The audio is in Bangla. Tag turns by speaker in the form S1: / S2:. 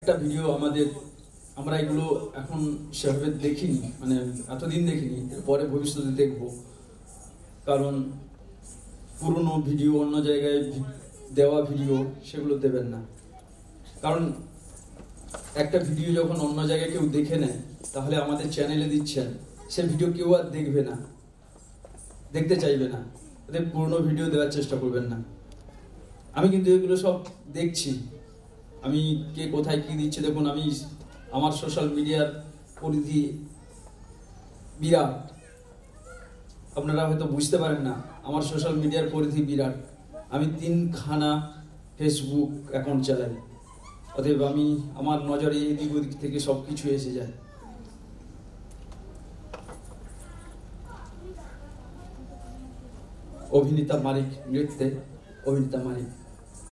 S1: একটা ভিডিও আমরা এগুলো এখন সেভাবে দেখিনি, মানে এতদিন দেখিনি, পরে ভবিষ্যতে দেখব। কারণ পুরনো ভিডিও অন্য জায়গায় দেওয়া ভিডিও সেগুলো দেবেন না। কারণ একটা ভিডিও যখন অন্য জায়গায় কেউ দেখে নেয়, তাহলে আমাদের চ্যানেলে দিচ্ছেন, সে ভিডিও কেউ আর দেখবে না, দেখতে চাইবে না। তাদের পুরনো ভিডিও দেওয়ার চেষ্টা করবেন না। আমি কিন্তু এগুলো সব দেখছি, আমি কে কোথায় কি দিচ্ছে দেখুন। আমার সোশ্যাল মিডিয়ার পরিধি বিরাট, আপনারা হয়তো বুঝতে পারেন না, আমার সোশ্যাল মিডিয়ার পরিধি বিরাট। আমি 3খানা ফেসবুক অ্যাকাউন্ট চালাই, অতএব আমার নজরে এদিক ওদিক থেকে সব কিছু এসে যায়। অভিনেতা মালিক, নৃত্যে অভিনেতা মালিক।